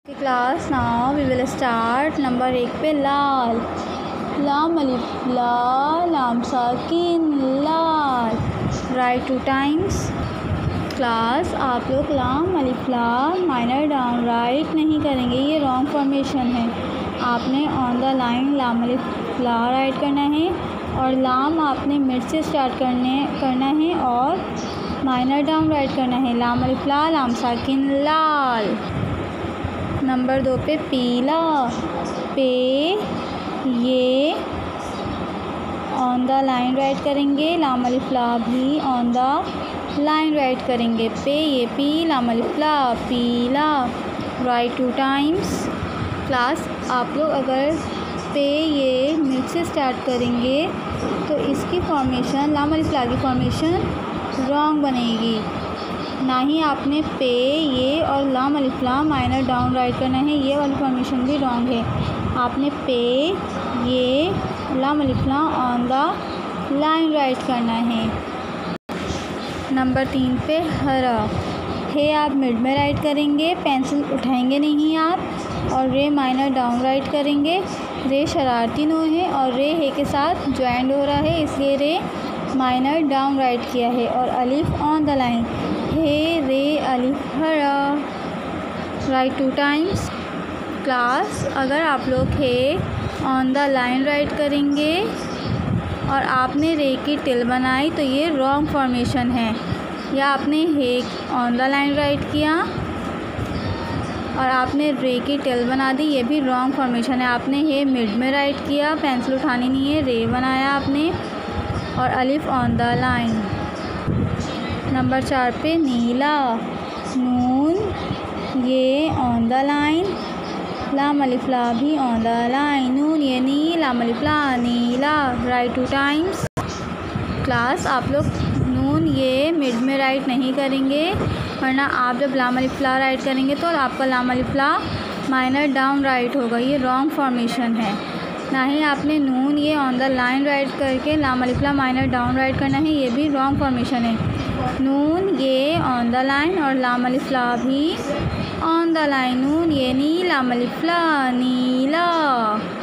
Class now we will start number 1 पे लाल। लाम अलिफ ला, लाम साकिन लाल। Right 2 times. क्लास आप लोग लाम अलिफ ला माइनर डाउन राइट नहीं करेंगे, ये रॉन्ग फॉर्मेशन है। आपने ऑन द लाइन लाम अलिफ ला राइट करना है और लाम आपने मिड से स्टार्ट करना है और माइनर डाउन राइट करना है। लाम अलिफ ला, लाम साकिन लाल। नंबर 2 पे पीला। पे ये ऑन द लाइन राइट करेंगे, लाम अलिफ ला भी ऑन द लाइन राइट करेंगे। पे ये पी, लाम अलिफ ला पीला। Right 2 times. क्लास आप लोग अगर पे ये मिड से स्टार्ट करेंगे तो इसकी फॉर्मेशन लाम अलिफ ला की फॉर्मेशन रॉन्ग बनेगी। ना ही आपने पे ये और लाम अलिफ ला माइनर डाउन राइट करना है, ये वाली फॉर्मेशन भी रॉन्ग है। आपने पे ये लाम अलिफ ला ऑन द लाइन राइट करना है। नंबर 3 पे हरा। हे आप मिड में राइट करेंगे, पेंसिल उठाएंगे नहीं आप, और रे माइनर डाउन राइट करेंगे। रे शरारती नो है और रे हे के साथ ज्वाइंट हो रहा है, इसलिए रे माइनर डाउन राइट किया है। और अलिफ ऑन द लाइन, हे रे अलिफ हरा। Right 2 times. क्लास अगर आप लोग हे ऑन द लाइन राइट करेंगे और आपने रे की टिल बनाई तो ये रॉन्ग फॉर्मेशन है। या आपने हे ऑन द लाइन राइट किया और आपने रे की टिल बना दी, ये भी रॉन्ग फॉर्मेशन है। आपने हे मिड में राइट किया, पेंसिल उठानी नहीं है, रे बनाया आपने और अलिफ ऑन द लाइन। नंबर 4 पे नीला। नून ये ऑन द लाइन, लाम अलिफ ला भी ऑन द लाइन। नून ये नी, लाम अलिफ ला नीला। Write 2 times. क्लास आप लोग नून ये मिड में राइट नहीं करेंगे, वरना आप जब लाम अलिफ ला राइट करेंगे तो आपका लाम अलिफ ला माइनर डाउन राइट होगा, ये रॉन्ग फॉर्मेशन है। ना ही आपने नून ये ऑन द लाइन राइट करके लाम अलिफ ला माइनर डाउन राइट करना है, ये भी रॉन्ग फॉर्मेशन है। नून ये ऑन द लाइन और लाम अलिफ ला भी ऑन द लाइन। नून ये नी, लाम अलिफ ला नीला।